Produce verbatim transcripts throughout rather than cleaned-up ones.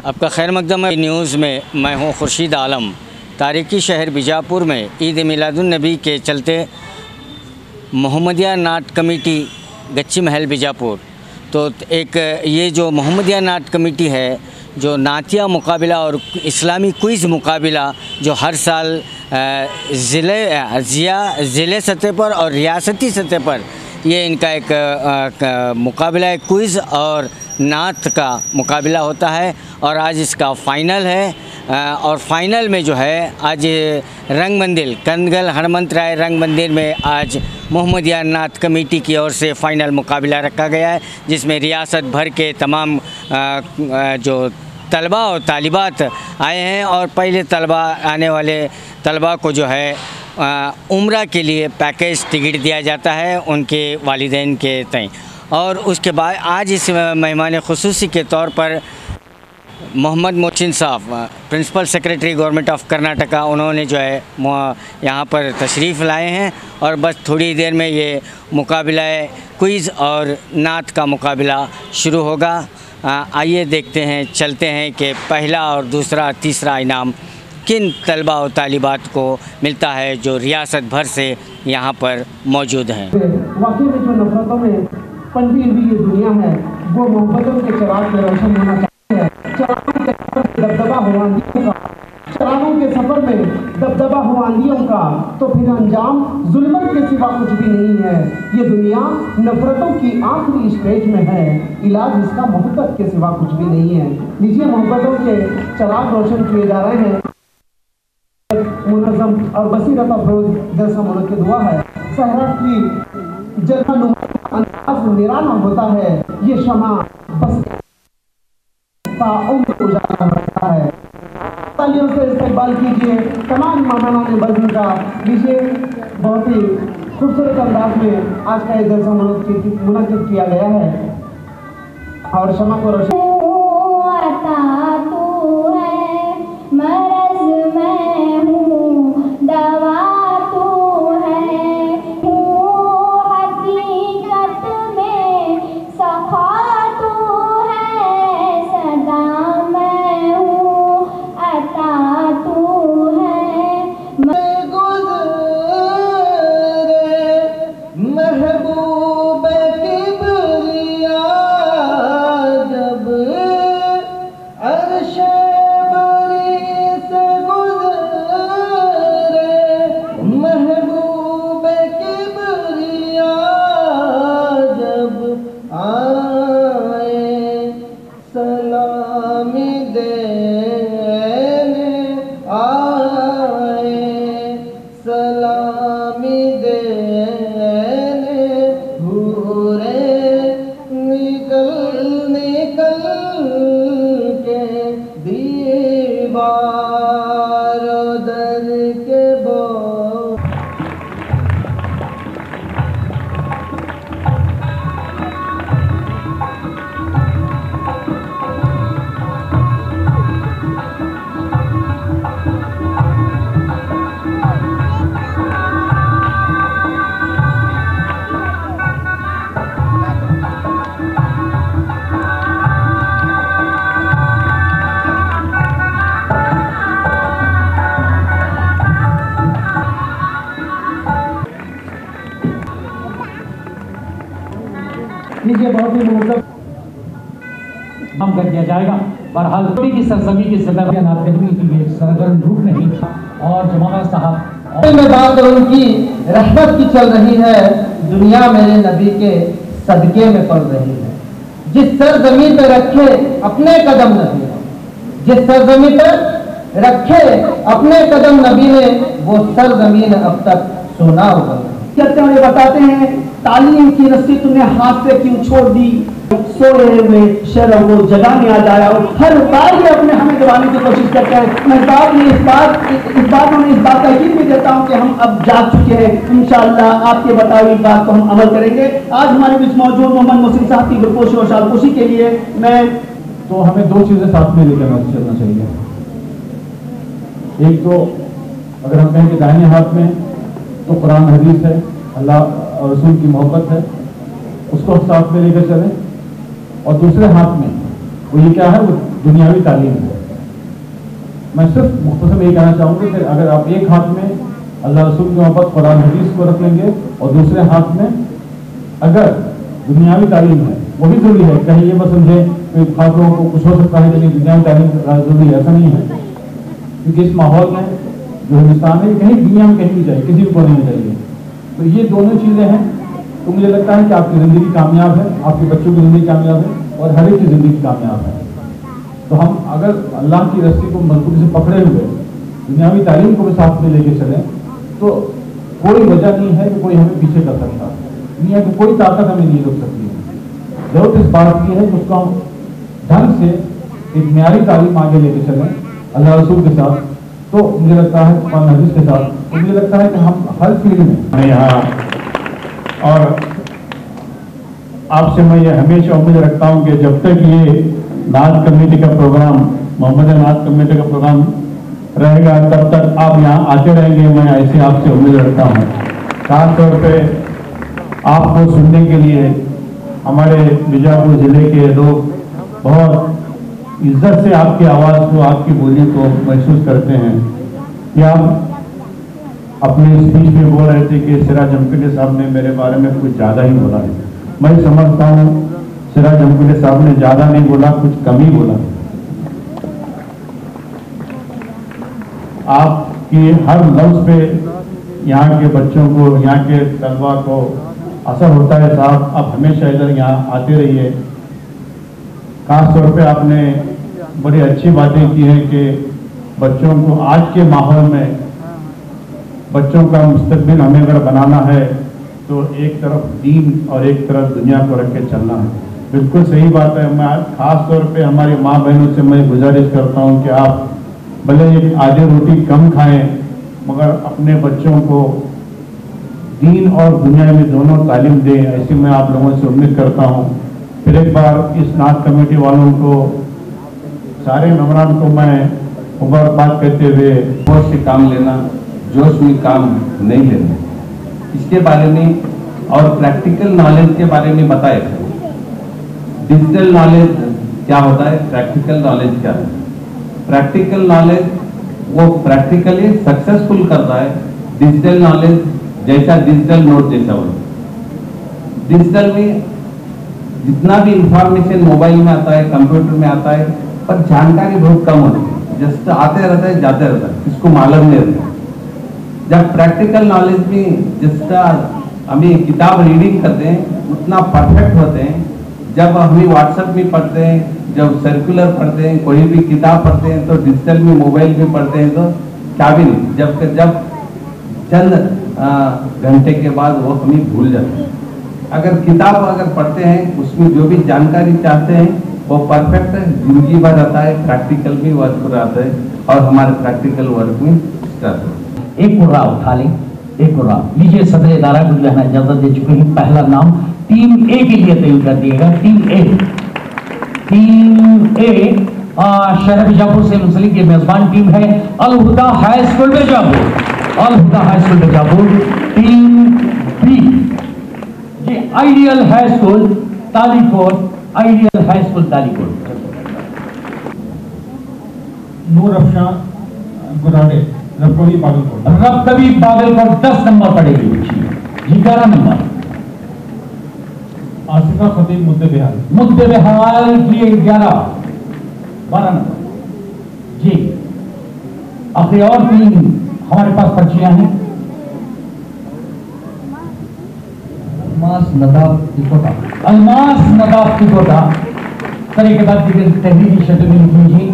आपका खैर मकदम है न्यूज़ में। मैं हूं खुर्शीद आलम। तारीखी शहर बीजापुर में ईद मिलादुन्नबी के चलते मोहम्मदिया नाट कमेटी गच्ची महल बीजापुर, तो एक ये जो मोहम्मदिया नाट कमेटी है, जो नातिया मुकाबला और इस्लामी क्विज़ मुकाबला जो हर साल ज़िले ज़िया ज़िले सतह पर और रियासती सतह पर ये इनका एक आ, मुकाबला है, क्विज़ और नात का मुकाबला होता है और आज इसका फ़ाइनल है। आ, और फाइनल में जो है आज रंग मंदिर कनगल हनुमंत राय रंग मंदिर में आज मोहम्मदिया नात कमेटी की ओर से फ़ाइनल मुकाबला रखा गया है, जिसमें रियासत भर के तमाम आ, आ, जो तलबा और तालिबात आए हैं और पहले तलबा आने वाले तलबा को जो है उम्रा के लिए पैकेज टिकट दिया जाता है उनके वालिदैन के तय। और उसके बाद आज इस मेहमान खुसूसी के तौर पर Mohammad Mohsin Sahab, principal secretary government of Karnataka, उन्होंने जो है यहाँ पर तशरीफ़ लाए हैं और बस थोड़ी देर में ये मुकाबला क्विज़ और नात का मुकाबला शुरू होगा। आइए देखते हैं, चलते हैं कि पहला और दूसरा तीसरा इनाम किन तलबा और तालिबात को मिलता है जो रियासत भर से यहाँ पर मौजूद हैं। वाकई में जो नफरतों में पनपी हुई ये दुनिया है वो मोहब्बतों के चिराग में रोशन होना चाहती है। चरागों के सफर में दबदबा हो आंधियों का, चरागों के सफर में दबदबा हो आंधियों का, तो फिर अंजाम जुल्मत के सिवा कुछ भी नहीं है। ये दुनिया नफरतों की आखिरी स्टेज में है, इलाज इसका मोहब्बत के सिवा कुछ भी नहीं है। लीजिए, मोहब्बतों के चिराग रोशन किए जा रहे हैं। मुनज़्ज़म और बसीरत अफरोज जैसा मुल्क दुआ है। सहरा की जलवानुमा अंदाज निराला होता है, ये शमा बस ताउम्र उजाला होता है। तालियों से इस्तेमाल कीजिए तमाम मेहमानान बज़्म का। लीजिए, बहुत ही खूबसूरत अंदाज में आज का ये जलसा मुनक़्क़िद किया गया है और शमा को रोशन लीजिए, बहुत ही मतलब काम कर दिया जाएगा। बहरहाल की सरजमी की सदर के सरगर्म रूप नहीं था और जमाना साहब में बात उनकी रहमत की चल रही है, दुनिया मेरे नबी के सदके में पड़ रही है। जिस सरजमी पे रखे अपने कदम नबी, जिस सरजमी पर रखे अपने कदम नबी ने, वो सरजमीन अब तक सोना होगा। कहते हैं, बताते हैं, तालीम की रस्सी तुमने हाथ से क्यों छोड़ दी, सोए हुए शहरों को जगाने आ जाया। और हर बार ये अपने हमें जगाने की कोशिश करते हैं। मैं बात में इस बात इस बात में इस बात का यकीन भी देता हूँ कि हम अब जाग चुके हैं। इंशाअल्लाह आपके बताई हुई बात को हम अमल करेंगे। आज हमारे बीच मौजूद मोहम्मद मोहसिन साहब की गुरपोशी और शालपोशी के लिए मैं तो हमें दो चीजें साथ में लेकर चलना चाहिए। एक तो अगर हम कहें कि दाहिने हाथ में तो कुरान हदीस है, अल्लाह और रसूल की मोहब्बत है, उसको साथ में लेकर चलें, और दूसरे हाथ में वो ये क्या है, वो दुनियावी तालीम है। मैं सिर्फ मुख्तसर यही कहना चाहूँगा कि अगर आप एक हाथ में अल्लाह रसूल की मोहब्बत कुरान हदीस को रख लेंगे और दूसरे हाथ में अगर दुनियावी तालीम है, वही जरूरी है। कहीं ये मत समझे कि खास लोगों को कुछ हो सकता है लेकिन दुनियावी तालीम जरूरी है, ऐसा नहीं है। क्योंकि इस माहौल में जो हिंदुस्तान है, कहीं दुनिया में कहीं भी चाहिए, किसी भी कोने में चाहिए। तो ये दोनों चीज़ें हैं, तो मुझे लगता है कि आपकी ज़िंदगी कामयाब है, आपके बच्चों की ज़िंदगी कामयाब है और हर एक की ज़िंदगी कामयाब है। तो हम अगर अल्लाह की रस्सी को मजबूती से पकड़े हुए दुनियावी तालीम को भी साथ में लेके चलें, तो कोई वजह नहीं है कि कोई हमें पीछे कर सकता। दुनिया की कोई ताकत हमें नहीं रोक सकती है। जरूरत इस बात की है कि उसको हम ढंग से एक म्यारी तालीम आगे लेके चलें अल्लाह रसूल के साथ। तो मुझे लगता है कुरान हदीस के साथ, तो मुझे लगता है कि हम हर फील्ड में यहाँ, और आपसे मैं ये हमेशा उम्मीद रखता हूँ कि जब तक ये नात कमेटी का प्रोग्राम, मोहम्मद नात कमेटी का प्रोग्राम रहेगा, तब तक आप यहाँ आते रहेंगे। मैं ऐसे आपसे उम्मीद रखता हूँ। खास तौर पे आपको सुनने के लिए हमारे बीजापुर जिले के लोग बहुत इज्जत से आपकी आवाज़ को, आपकी बोली को महसूस करते हैं कि आप अपने स्पीच में बोल रहे थे कि सिराज जमकंडी साहब ने मेरे बारे में कुछ ज़्यादा ही बोला है। मैं समझता हूँ सिराज जमकंडी साहब ने ज़्यादा नहीं बोला, कुछ कम ही बोला। आपकी हर लफ्ज़ पे यहाँ के बच्चों को, यहाँ के तलबा को असर होता है। साहब आप हमेशा इधर यहाँ आते रहिए। खास तौर पे आपने बड़ी अच्छी बातें की हैं कि बच्चों को आज के माहौल में बच्चों का मुस्तकबिल हमें अगर बनाना है तो एक तरफ दीन और एक तरफ दुनिया को रख के चलना है। बिल्कुल सही बात है। मैं खास तौर पे हमारी माँ बहनों से मैं गुजारिश करता हूँ कि आप भले एक आधी रोटी कम खाएं, मगर अपने बच्चों को दीन और दुनिया में दोनों तालीम दें। ऐसी मैं आप लोगों से उम्मीद करता हूँ। फिर एक बार इस नात कमेटी वालों को, सारे मेम्बरान को मैं मुबारकबाद करते हुए, जोश से काम लेना, जोश में काम नहीं लेना, इसके बारे में और प्रैक्टिकल नॉलेज के बारे में बताए। डिजिटल नॉलेज क्या होता है, प्रैक्टिकल नॉलेज क्या है। प्रैक्टिकल नॉलेज वो प्रैक्टिकली सक्सेसफुल करता है। डिजिटल नॉलेज जैसा डिजिटल नोट जैसा हो। डिजिटल में जितना भी इंफॉर्मेशन मोबाइल में आता है, कंप्यूटर में आता है, पर जानकारी बहुत कम होती है। जस्ट आते रहता है, जाते रहता है, किसको मालूम नहीं रहता। जब प्रैक्टिकल नॉलेज में जिसका हमें किताब रीडिंग करते हैं उतना परफेक्ट होते हैं। जब हमें व्हाट्सएप में पढ़ते हैं, जब सर्कुलर पढ़ते हैं, कोई भी किताब पढ़ते हैं, तो डिजिटल में मोबाइल में पढ़ते हैं तो क्या भी नहीं। जब जब चंद घंटे के बाद वो हमें भूल जाते हैं। अगर किताब अगर पढ़ते हैं, उसमें जो भी जानकारी चाहते हैं वो परफेक्ट जिंदगी भर रहता है। प्रैक्टिकल भी वर्क रहता है और हमारे प्रैक्टिकल वर्क में स्टार्ट होता है। एक कुर्रा उठा लें, एक कुर्रा लीजिए। सदर इदारा को जो है इजाजत दे चुके हैं। पहला नाम टीम ए के लिए तय कर दिएगा। टीम ए टीम ए शहर बीजापुर से मुंसलिक ये मेजबान टीम है Al Huda high school Bijapur. Al Huda high school Bijapur. Team B ये ideal high school Talikota. Ideal high school Talikota. Noor Afshan Gurade, Rabkavi Bagalkot. Rabkavi Bagalkot दस नंबर पड़ेगी। ग्यारह नंबर आसिफा खतीब मुद्दे बिहार। मुद्दे बिहार लिए ग्यारह बारह नंबर जी। आखिरी और तीन हमारे पास पर्चियां हैं। अलमास नदाब तिकोटा। अलमास नदाब तिकोटा। सर के बाद तहरीरी शक्ल में लिख लीजिए।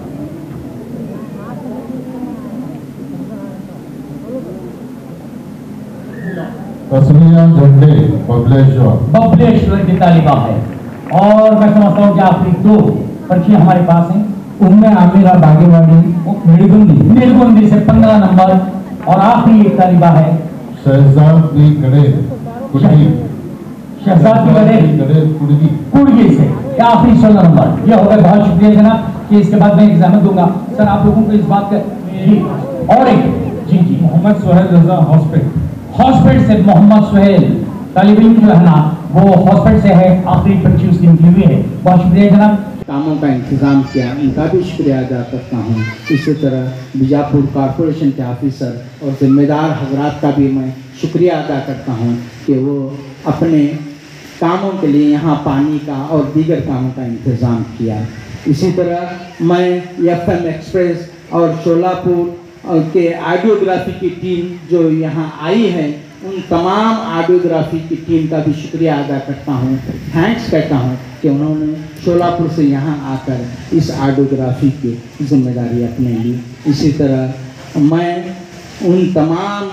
तस्मिया झंडे बबलेश्वर। बबलेश्वर की तालिबा है। और मैं समझता हूँ कि आखिरी दो पर्चियां हमारे पास हैं। उम्मे आमिरा बागेवाड़ी निर्गुंदी निर्गुंदी से पंद्रह नंबर। और आखिरी एक तालिबा है शहजाद की गड़े कुड़गी। शहजाद की गड़े गड़े कुड़गी कुड़गी से क्या आखिरी सोलह नंबर। यह हो गया। बहुत शुक्रिया जनाब कि इसके बाद मैं एग्जाम दूंगा। सर आप लोगों को इस बात का जी और एक जी जी मोहम्मद सुहेल रजा हॉस्पिटल। हॉस्पिटल से मोहम्मद सुहेल तालिब इल्म जो है ना वो हॉस्पिटल से है। आखिरी पर्ची उसकी निकली हुई है। बहुत शुक्रिया जनाब। कामों का इंतज़ाम किया, उनका भी शुक्रिया अदा करता हूँ। इसी तरह बीजापुर कॉरपोरेशन के ऑफिसर और ज़िम्मेदार हजरात का भी मैं शुक्रिया अदा करता हूँ कि वो अपने कामों के लिए यहाँ पानी का और दीगर कामों का इंतज़ाम किया। इसी तरह मैं एफ एम एक्सप्रेस और शोलापुर के ऑडियोग्राफी की टीम जो यहाँ आई है, उन तमाम ऑडियोग्राफी की टीम का भी शुक्रिया अदा करता हूँ, थैंक्स कहता हूँ कि उन्होंने शोलापुर से यहाँ आकर इस ऑडियोग्राफी की जिम्मेदारी अपने ली। इसी तरह मैं उन तमाम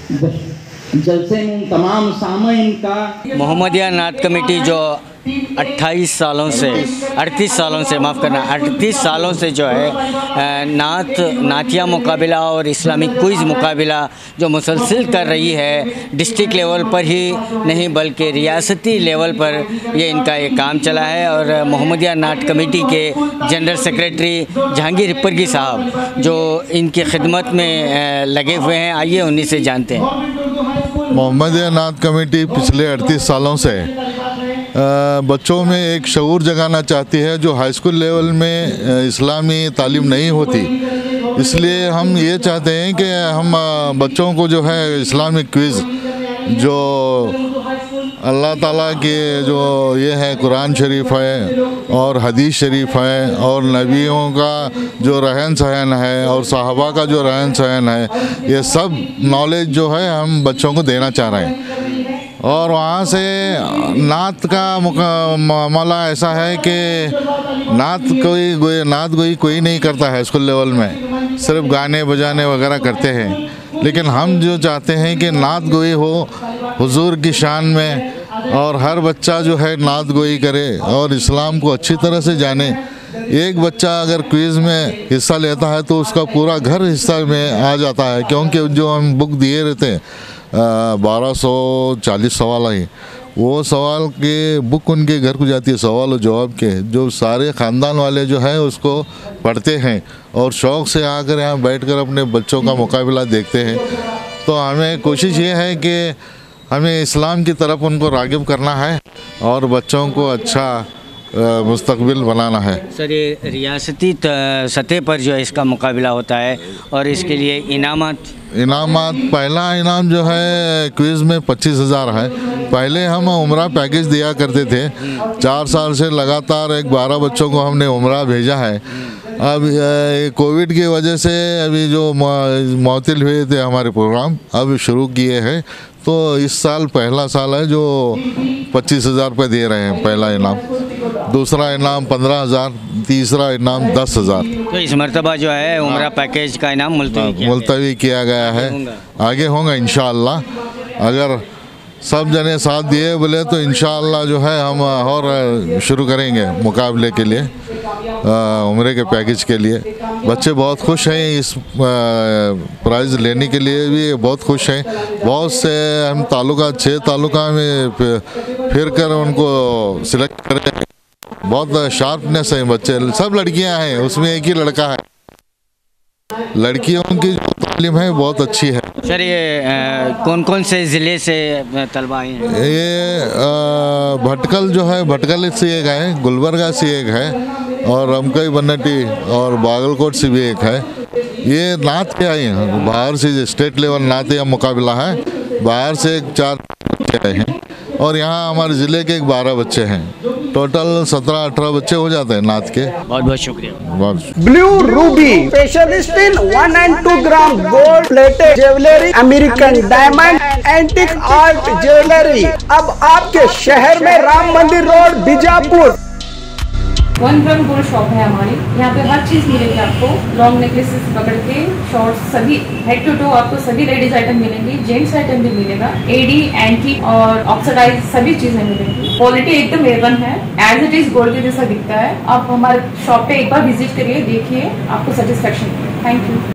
जलसे में उन तमाम सामाइन का मोहम्मदिया नात कमेटी जो अट्ठाईस सालों से अड़तीस सालों से माफ़ करना अड़तीस सालों से जो है नात नातिया मुकाबला और इस्लामिक क्विज़ मुकाबला जो मुसलसल कर रही है, डिस्ट्रिक्ट लेवल पर ही नहीं बल्कि रियासती लेवल पर ये इनका ये काम चला है। और मोहम्मदिया नात कमेटी के जनरल सेक्रेटरी जहांगीर हिप्परगी साहब जो इनकी खिदमत में लगे हुए हैं, आइए उन्हीं से जानते हैं। मोहम्मदिया नात कमेटी पिछले अड़तीस सालों से बच्चों में एक शऊर जगाना चाहती है जो हाई स्कूल लेवल में इस्लामी तालीम नहीं होती। इसलिए हम ये चाहते हैं कि हम बच्चों को जो है इस्लामिक क्विज़ जो अल्लाह ताला के जो ये है कुरान शरीफ है और हदीस शरीफ है और नबियों का जो रहन सहन है और सहाबा का जो रहन सहन है, ये सब नॉलेज जो है हम बच्चों को देना चाह रहे हैं। और वहाँ से नात का मामला ऐसा है कि नात कोई गोई नात गोई कोई नहीं करता है स्कूल लेवल में, सिर्फ गाने बजाने वगैरह करते हैं। लेकिन हम जो चाहते हैं कि नात गोई हो हुजूर की शान में और हर बच्चा जो है नात गोई करे और इस्लाम को अच्छी तरह से जाने। एक बच्चा अगर क्विज़ में हिस्सा लेता है तो उसका पूरा घर हिस्सा में आ जाता है, क्योंकि जो हम बुक दिए रहते हैं बारह सौ चालीस सवाल आई, वो सवाल के बुक उनके घर को जाती है, सवाल और जवाब के, जो सारे ख़ानदान वाले जो है उसको पढ़ते हैं और शौक़ से आकर यहाँ बैठकर अपने बच्चों का मुकाबला देखते हैं। तो हमें कोशिश ये है कि हमें इस्लाम की तरफ उनको राग़िब करना है और बच्चों को अच्छा मुस्तकबिल बनाना है। सर, ये रियासती सतह पर जो है इसका मुकाबला होता है और इसके लिए इनामात इनामात पहला इनाम जो है क्विज़ में पच्चीस हज़ार है। पहले हम उम्रा पैकेज दिया करते थे, चार साल से लगातार एक बारह बच्चों को हमने उम्रा भेजा है। अब कोविड की वजह से अभी जो मुअत्तल हुए थे हमारे प्रोग्राम, अब शुरू किए हैं। तो इस साल पहला साल है जो पच्चीस हज़ार रुपये दे रहे हैं पहला इनाम, दूसरा इनाम पंद्रह हज़ार, तीसरा इनाम दस हज़ार। तो इस मरतबा जो है उम्रा पैकेज का इनाम मुलतवी किया मुलतवी किया गया है, आगे होगा इंशाअल्लाह। अगर सब जने साथ दिए बोले तो इंशाअल्लाह जो है हम और शुरू करेंगे मुकाबले के लिए, उम्रे के पैकेज के लिए। बच्चे बहुत खुश हैं, इस प्राइज़ लेने के लिए भी बहुत खुश हैं। बहुत से हम तालुका छः तालुका में फिर कर उनको सिलेक्ट करें। बहुत शार्पनेस है बच्चे, सब लड़कियां हैं, उसमें एक ही लड़का है। लड़कियों की जो तालीम है बहुत अच्छी है। सर, ये कौन कौन से ज़िले से तलबा आए हैं? ये भटकल जो है, भटकल से एक है, गुलबर्गा से एक है और रमकई बन्नटी और बागलकोट से भी एक है। ये नात के आए हैं, बाहर से स्टेट लेवल नात का मुकाबला है, बाहर से एक चार आए हैं और यहाँ हमारे ज़िले के एक बारह बच्चे हैं। टोटल सत्रह अठारह बच्चे हो जाते हैं नात के। बहुत बहुत शुक्रिया। Blue ruby specialist in one and two gram gold plated jewellery, American diamond, antique art jewellery, अब आपके शहर में Ram Mandir road Bijapur. One gram gold shop है हमारी, यहाँ पे हर चीज मिलेगी आपको, लॉन्ग नेकलेसेस पकड़ के शॉर्ट्स, सभी हेड टू टो आपको सभी लेडीज आइटम मिलेंगी, जेंट्स आइटम भी मिलेगा, एडी, एंटी और ऑक्सीडाइज सभी चीजें मिलेंगी। क्वालिटी एकदम ए वन है, एज इट इज गोल्ड के जैसा दिखता है। आप हमारे शॉप पे एक बार विजिट करिए, देखिए, आपको सेटिस्फेक्शन। Thank you.